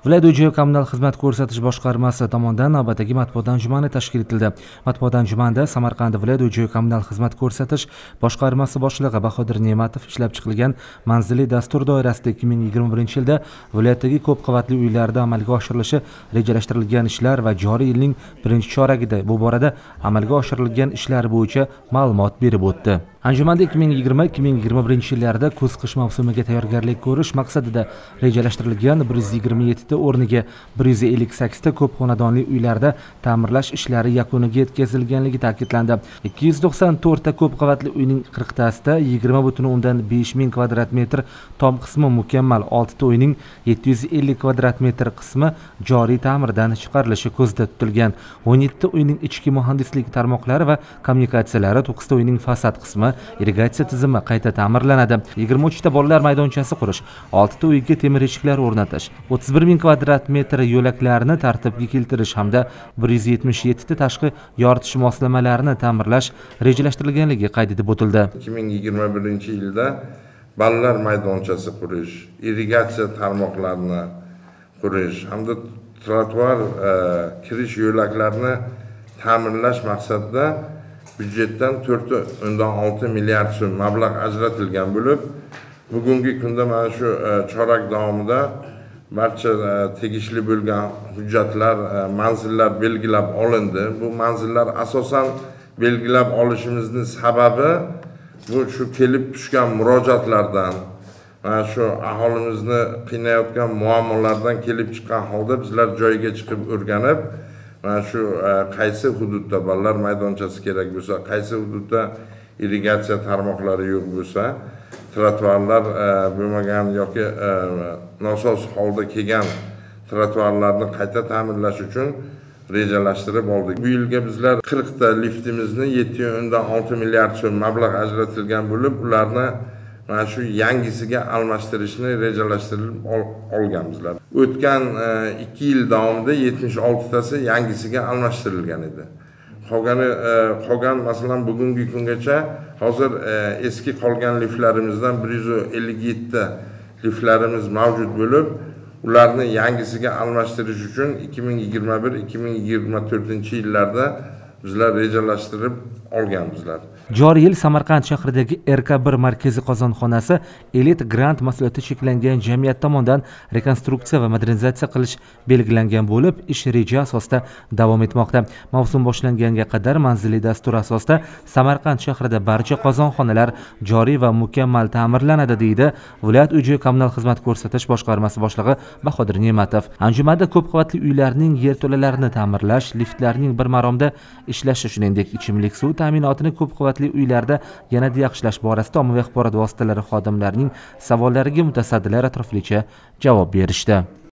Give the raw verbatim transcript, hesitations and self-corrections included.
Viloyat uy-joy kommunal xizmat ko'rsatish boshqarmasi tomonidan navbatdagi matbuot anjumani tashkil etildi. Matbuot anjumanida Samarqand viloyat uy-joy kommunal xizmat ko'rsatish boshqarmasi boshlig'i Bahodir Ne'matov ishlab chiqilgan manzilli dastur doirasida ikki ming yigirma birinchi yilda viloyatdagi ko'p qavatli uylarda amalga oshirilishi rejalashtirilgan ishlar va joriy yilning birinchi choragida bu borada amalga oshirilgan ishlar bo'yicha ma'lumot berib o'tdi. Anjumanda ikki ming yigirma ikki ming yigirma birinchi yillarda kuz-qish mavsumiga tayyorgarlik ko'rish maqsadida rejalashtirilgan bir yuz yigirma yetti ta o'rniga bir yuz ellik sakkiz ta ko'p xonadonli uylarda ta'mirlash ishlari yakuniga yetkazilganligi ta'kidlandi. ikki yuz to'qson to'rt ta ko'p qavatli uyning qirq tasida yigirma butun o'ndan besh ming kvadrat metr tom qismi mukammal, olti ta uyning yetti yuz ellik kvadrat metr qismi joriy ta'mirdan chiqarilishi ko'zda tutilgan. o'n yetti ta uyning ichki muhandislik tarmoqlari va kommunikatsiyalari, to'qqiz ta uyning fasad qismi, irrigatsiya tizimi qayta ta'mirlanadi. yigirma uch ta bolalar maydonchasi qurish, olti ta uyga temir eshiklar o'rnatish, o'ttiz bir ming kvadrat metr yo'laklarni tartibga keltirish hamda bir yuz yetmish yetti ta tashqi yoritish moslamalarini ta'mirlash rejalashtirilganligi qayd etib o'tildi. ikki ming yigirma birinchi yilda bolalar maydonchasi qurish, irrigatsiya tarmoqlarini qurish hamda trotuar kirish yo'laklarini ta'mirlash maqsadida byudjetdan to'rt o'ndan olti milliard so'm mablag' ajratilgan bo'lib, bugungi kunda mana shu chorak davomida barcha tegishli bo'lgan hujjatlar, manzillar belgilab olindi. Bu manzillar asosan belgilab olishimizning sababi bu shu kelib tushgan murojaatlardan, mana shu aholimizni qiynayotgan muammolardan kelib chiqqan holda bizlar joyiga chiqib o'rganib, mana shu qaysi hududda bolalar maydonchasi kerak bo'lsa, qaysi hududda irrigatsiya tarmoqlari yo'q bo'lsa, trotuarlar bo'lmagan yoki nosoz holda kelgan trotuarlarni qayta ta'mirlash uchun rejalashtirib oldik. Bu yilga bizlar qirq ta liftimizni yetti o'ndan olti milliard so'm mablag' ajratilgan bo'lib, ularni mana shu yangisiga almashtirishni rejalashtirib olganmizlar. O'tgan ikki yil davomida yetmish olti tasi yangisiga almashtirilgan edi. Qolgani qolgan masalan bugungi kungacha hozir eski qolgan liftlarimizdan bir yuz ellik yetti ta liftlarimiz mavjud bo'lib, ularni yangisiga almashtirish uchun ikki ming yigirma bir ikki ming yigirma to'rtinchi yillarda bizlar rejalashtirib olganmizlar. Joriy yil Samarqand shahridagi R K bir markaziy qozonxonasi Elit Grant mas'uliyati cheklangan jamiyat tomonidan rekonstruksiya va modernizatsiya qilish belgilangan bo'lib, ish reja asosida davom etmoqda. Mavsum boshlanganiga qadar manzilli dastur asosida Samarqand shahrida barcha qozonxonalar joriy va mukammal ta'mirlanadi, deydi viloyat uy-joy kommunal xizmat ko'rsatish boshqarmasi boshlig'i Bahodir Ne'matov. Anjumanda ko'p qavatli uylarning yerto'lalarini ta'mirlash, liftlarning bir maromda ishlashi, shuningdek ichimlik suv ta'minotini ko'p qavatli uylarda yanada yaxshilash borasida ommaviy axborot vositalari xodimlarining savollariga mutasaddilar atroflicha javob berishdi.